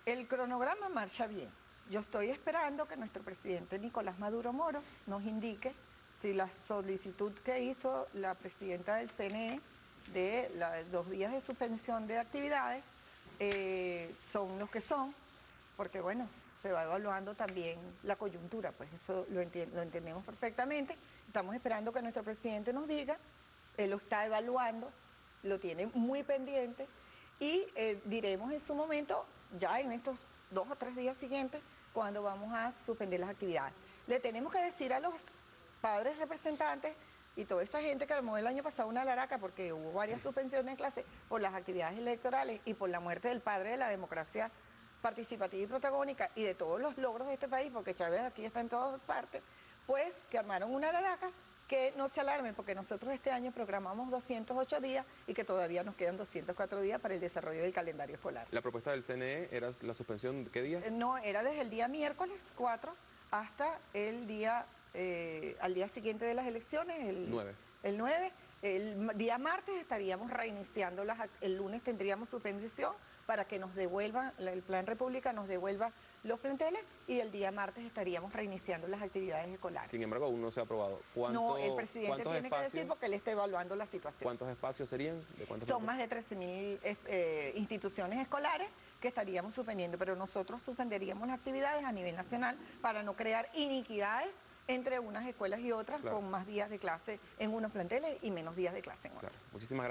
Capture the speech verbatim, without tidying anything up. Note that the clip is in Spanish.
El cronograma marcha bien. Yo estoy esperando que nuestro presidente Nicolás Maduro Moro nos indique si la solicitud que hizo la presidenta del C N E de los dos días de suspensión de actividades eh, son los que son, porque bueno, se va evaluando también la coyuntura, pues eso lo, enti lo entendemos perfectamente. Estamos esperando que nuestro presidente nos diga, él lo está evaluando, lo tiene muy pendiente y eh, diremos en su momento, ya en estos dos o tres días siguientes, cuando vamos a suspender las actividades. Le tenemos que decir a los padres representantes y toda esa gente que armó el año pasado una laraca porque hubo varias suspensiones en clase por las actividades electorales y por la muerte del padre de la democracia participativa y protagónica y de todos los logros de este país, porque Chávez aquí está en todas partes, pues que armaron una laraca, que no se alarmen porque nosotros este año programamos doscientos ocho días y que todavía nos quedan doscientos cuatro días para el desarrollo del calendario escolar. La propuesta del C N E era la suspensión, ¿qué días? No, era desde el día miércoles cuatro hasta el día, eh, al día siguiente de las elecciones, el nueve. El nueve, el día martes estaríamos reiniciando, las, el lunes tendríamos suspensión para que nos devuelvan, el Plan República nos devuelva los planteles y el día martes estaríamos reiniciando las actividades escolares. Sin embargo, aún no se ha aprobado. ¿Cuánto, no, el presidente tiene espacios, que decir porque él está evaluando la situación. ¿Cuántos espacios serían? ¿De cuántos Son más de trece mil eh, instituciones escolares que estaríamos suspendiendo, pero nosotros suspenderíamos las actividades a nivel nacional para no crear iniquidades entre unas escuelas y otras, claro, con más días de clase en unos planteles y menos días de clase en otros. Claro. Muchísimas gracias.